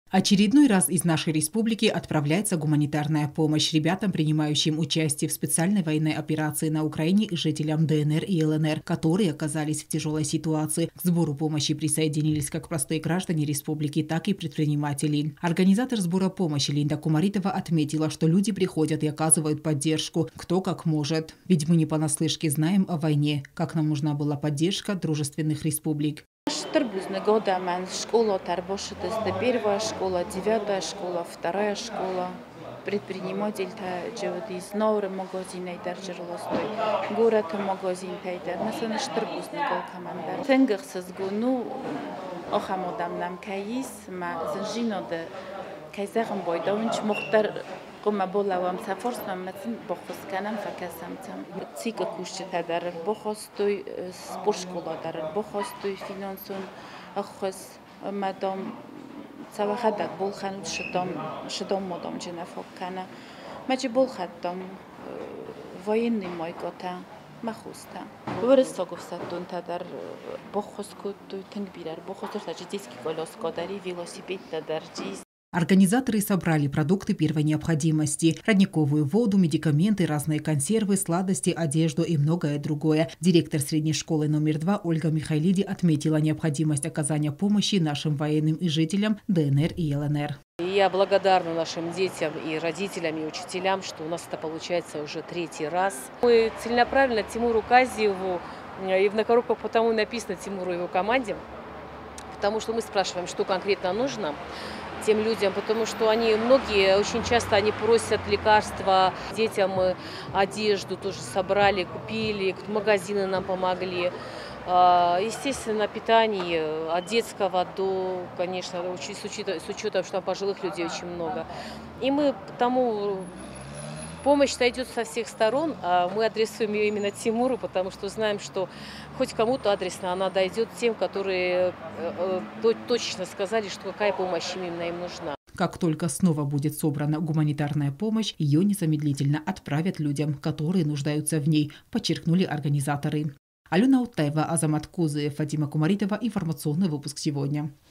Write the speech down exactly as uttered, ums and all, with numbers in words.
Очередной раз из нашей республики отправляется гуманитарная помощь ребятам, принимающим участие в специальной военной операции на Украине и жителям ДНР и ЛНР, которые оказались в тяжелой ситуации. К сбору помощи присоединились как простые граждане республики, так и предприниматели. Организатор сбора помощи Линда Кумаритова отметила, что люди приходят и оказывают поддержку, кто как может. Ведь мы не понаслышке знаем о войне, как нам нужна была поддержка дружественных республик. Штрбузны года мен школа тарбошитесте первая школа, девятая школа, вторая школа. Предприниматель та джевдис новый магазин айдар жерлостой, город магазин тайдар. Mesela штрбузны гол командар. Тенгерсыз гуну охамодам нам кайис ма зинжиноде кайзахм бойда унч мухтар قم بولا وام سفرس من مثل بخص کنم فکسم تام تیک کوشت تدار بخواستوی سپورشکولا دار بخواستوی فینانسون خص مدام سوا خدک بول خانود شدم شدم مدام جنفاق کنه مچی بول خدم واین نمایگاتا مخوستا ورستا گفتن تدار بخواست کود تنگ بیار بخواست تا جدیسکی کلاس کادری ویلاسیپید تدار جیز. Организаторы собрали продукты первой необходимости – родниковую воду, медикаменты, разные консервы, сладости, одежду и многое другое. Директор средней школы номер два Ольга Михайлиди отметила необходимость оказания помощи нашим военным и жителям ДНР и ЛНР. Я благодарна нашим детям и родителям, и учителям, что у нас это получается уже третий раз. Мы целенаправленно Тимуру Казиеву, и на коробках потому написано Тимуру и его команде, потому что мы спрашиваем, что конкретно нужно тем людям, потому что они, многие, очень часто они просят лекарства, детям одежду тоже собрали, купили, магазины нам помогли. Естественно, питание от детского до, конечно, с учетом, с учетом, что там пожилых людей очень много. И мы потому помощь-то идет со всех сторон, а мы адресуем ее именно Тимуру, потому что знаем, что хоть кому-то адресно она дойдет тем, которые точно сказали, что какая помощь именно им нужна. Как только снова будет собрана гуманитарная помощь, ее незамедлительно отправят людям, которые нуждаются в ней, подчеркнули организаторы. Алена Утаева, Азамат Кузыев, Фатима Кумаритова. Информационный выпуск сегодня.